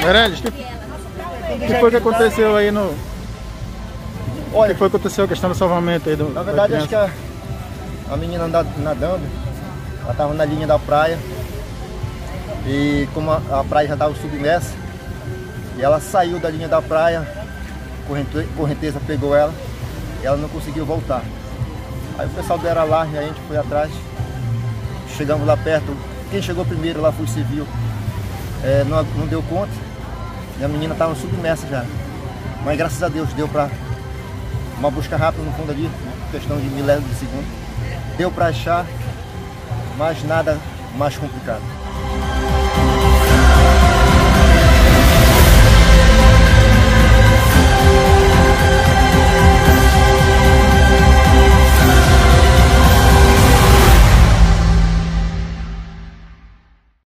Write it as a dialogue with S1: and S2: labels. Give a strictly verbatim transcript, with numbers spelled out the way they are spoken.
S1: Meirelles, o que, que foi que aconteceu aí no... Olha, o que foi que aconteceu a questão do salvamento aí do...
S2: Na verdade, acho que a, a menina nadando, ela estava na linha da praia e como a, a praia já estava submersa, e ela saiu da linha da praia, corrente, correnteza pegou ela e ela não conseguiu voltar. Aí o pessoal deram alarme, a gente foi atrás, chegamos lá perto, quem chegou primeiro lá foi o civil, é, não, não deu conta, e a menina estava submersa já, mas graças a Deus deu para uma busca rápida no fundo ali, questão de milésimos de segundo, deu para achar, mas nada mais complicado.